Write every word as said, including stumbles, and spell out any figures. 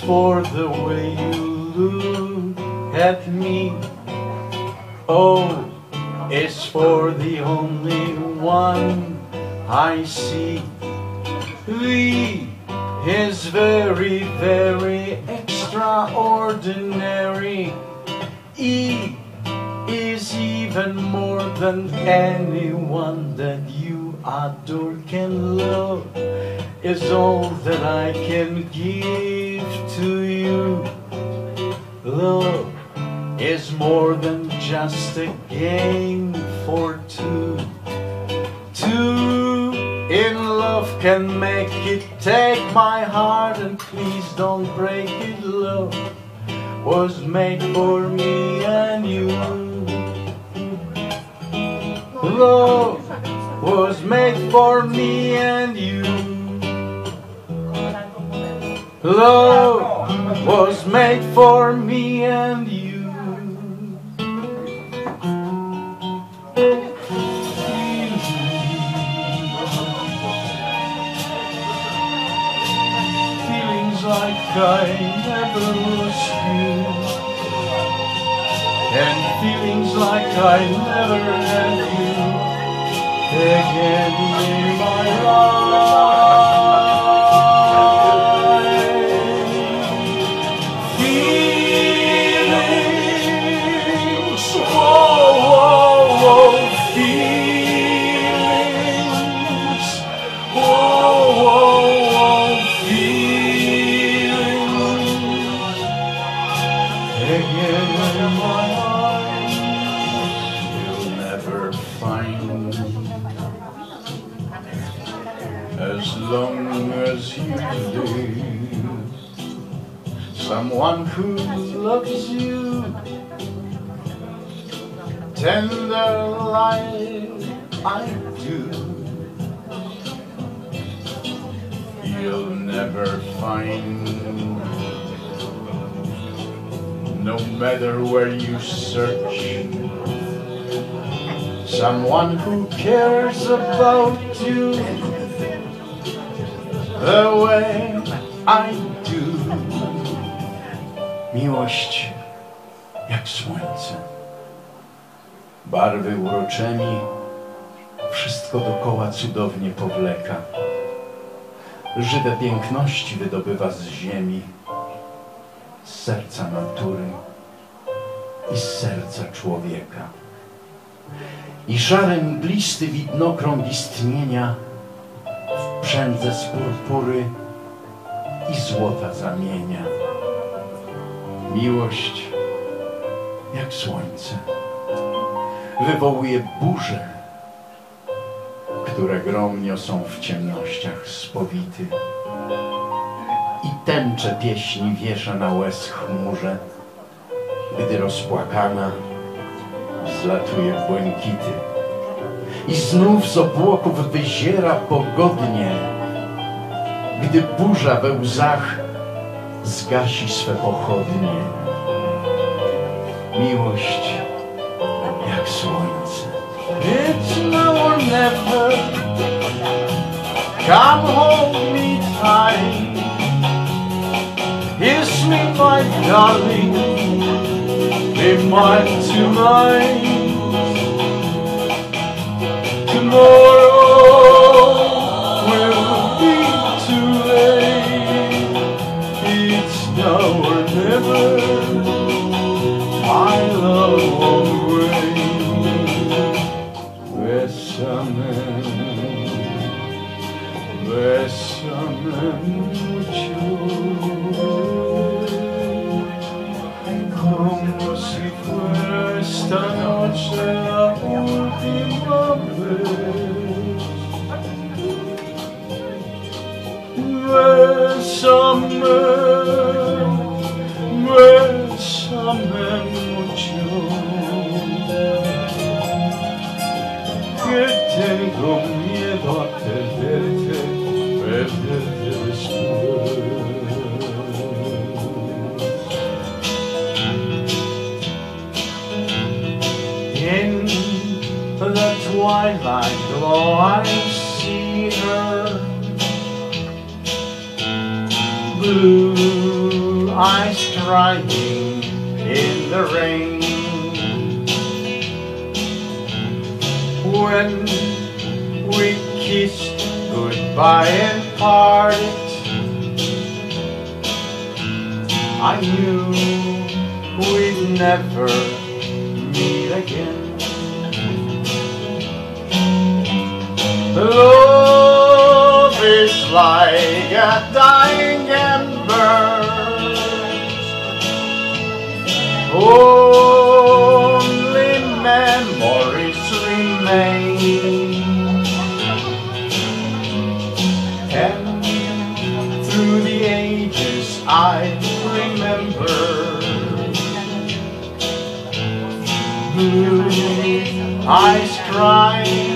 for the way you look at me. O is for the only one I see. V is very, very extraordinary. E is even more than anyone that you adore can love. Is all that I can give to you. Love is more than just a game for two. Two in love can make it. Take my heart and please don't break it. Love was made for me and you. Love was made for me and you. Love was made for me and you. Feelings like I never lost you, and feelings like I never had you again in my life. You'll never find, as long as you live, someone who loves you tender like I do. You'll never find, no matter where you search, someone who cares about you the way I do. Miłość jak słońce, barwy uroczemi, wszystko dokoła cudownie powleka. Żywe piękności wydobywa z ziemi, z serca natury i z serca człowieka. I szary mglisty widnokrąg istnienia w przędze z purpury i złota zamienia. Miłość jak słońce wywołuje burze, które grom niosą w ciemnościach spowity. I tęczę pieśni wiesza na łez chmurze, gdy rozpłakana zlatuje w błękity. I znów z obłoków wyziera pogodnie, gdy burza we łzach zgasi swe pochodnie. Miłość jak słońce. It's now or never. Come hold me tight. Kiss me, my darling. Be mine tonight. Tomorrow will be too late. It's now or never. My love won't wait. Bésame, bésame mucho, como si fuera esta noche la última vez. Bésame, bésame mucho, que tengo miedo a perderte, perderte después. In the twilight glow I see her blue eyes crying in the rain. When we kissed goodbye and parted, I knew we'd never meet again. Love is like a dying ember, only memories remain, and through the ages I remember blue eyes crying